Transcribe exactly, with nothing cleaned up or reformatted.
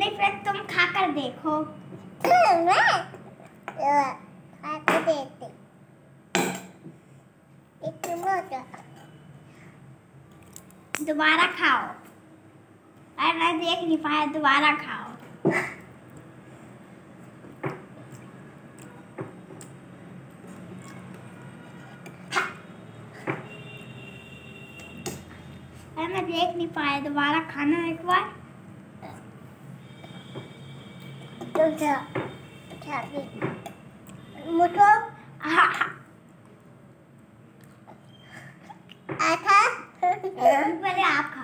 नहीं फिर तुम खाकर देखो। मैं खाकर देखते दोबारा खाओ। अरे मैं देख नहीं पाया, दोबारा खाओ। अरे मैं देख नहीं पाया, दोबारा खाना एक बार। मुझको पहले आप खाओ।